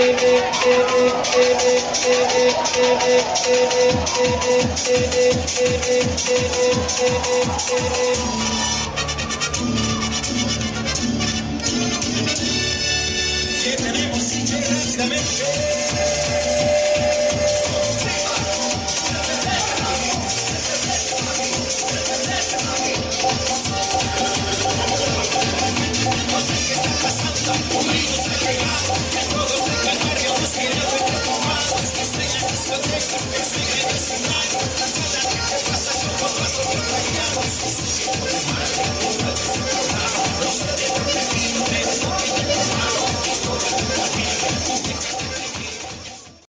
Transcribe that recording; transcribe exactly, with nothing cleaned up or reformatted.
¿Qué tenemos, D J, rápidamente? Todos en Canarias, los que no ven más, que se la discoteca, que se